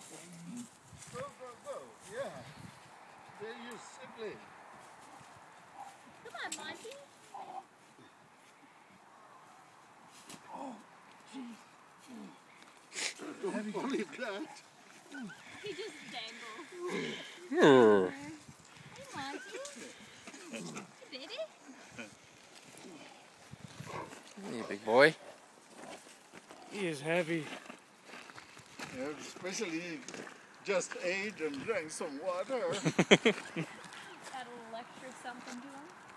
Go, go, go. Yeah. There you simply. Come on, Monty. Oh, jeez. Don't believe that. He just dangled. Hmm. Hey, Monty. Hey, baby. Hey, big boy. He is heavy. Yeah, especially just ate and drank some water. Got a little extra something to him.